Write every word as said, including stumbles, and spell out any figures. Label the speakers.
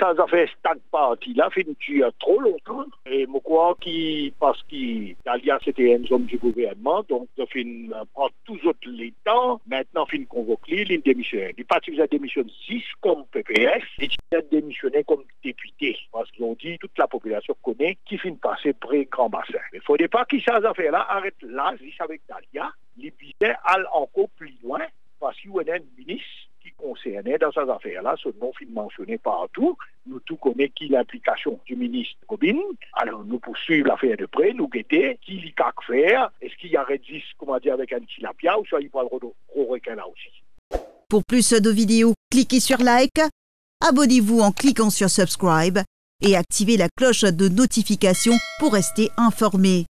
Speaker 1: ça a fait stade parti là, fait durer trop longtemps. Et je crois que parce que Dalia c'était une zone du gouvernement, donc de fin prend toujours les temps. Maintenant, fin convoquer, il démissionne. Il parti vous a démissionné six comme P P S, et il a démissionné comme député. Parce qu'ils ont dit toute la population connaît qui finit passer près Grand Bassin. Mais il ne faudrait pas que ça affaire là arrête là, juste avec Dalia. Les billets allent encore plus loin parce qu'il y a un ministre qui concernait dans ces affaires-là, ce nom fin mentionné partout. Nous tous connaissons qui l'implication du ministre Gobin. Alors nous poursuivons l'affaire de près, nous guetter qui l'y a faire. Est-ce qu'il y a dix, comment dire, avec un tilapia ou soit il va le requin là aussi.
Speaker 2: Pour plus de vidéos, cliquez sur like, abonnez-vous en cliquant sur subscribe et activez la cloche de notification pour rester informé.